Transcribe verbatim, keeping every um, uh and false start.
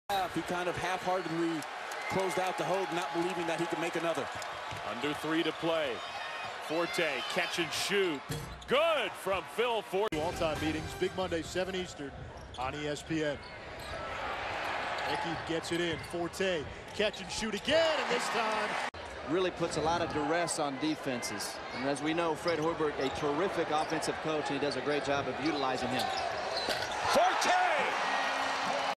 He kind of half-heartedly closed out the hold, not believing that he could make another. Under three to play. Forte, catch and shoot. Good from Phil Forte. All-time meetings, Big Monday, seven Eastern on E S P N. Hickey gets it in. Forte, catch and shoot again, and this time. Really puts a lot of duress on defenses. And as we know, Fred Hoiberg, a terrific offensive coach, and he does a great job of utilizing him. Forte!